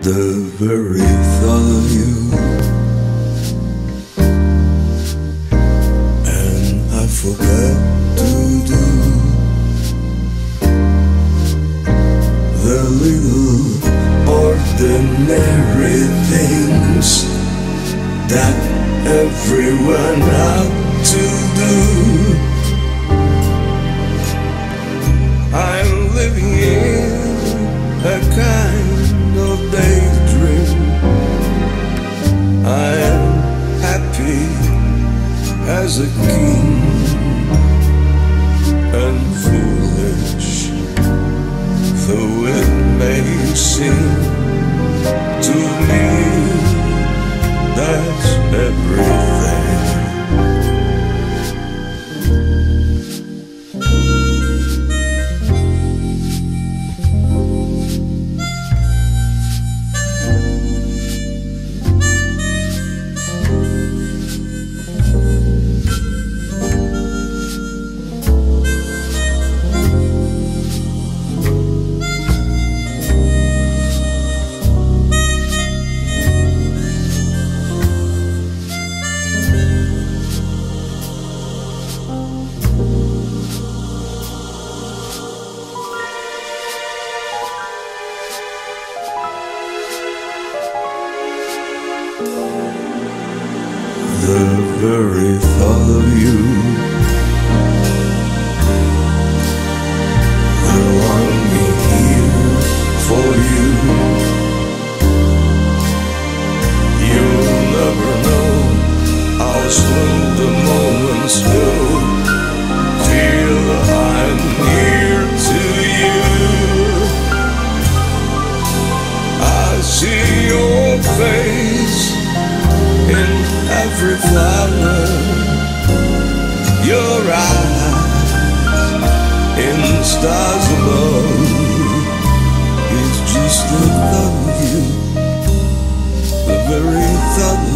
The very thought of you, and I forgot to do the little ordinary things that everyone had to do. I'm living in a kind of daydream. I am happy as a king and foolish, though it may seem to me. That's everything. The very thought of you, the longing here for you. You'll never know how slow the moments go till I'm near to you. I see your face in every flower, your eyes in the stars above. It's just the thought of you, the very thought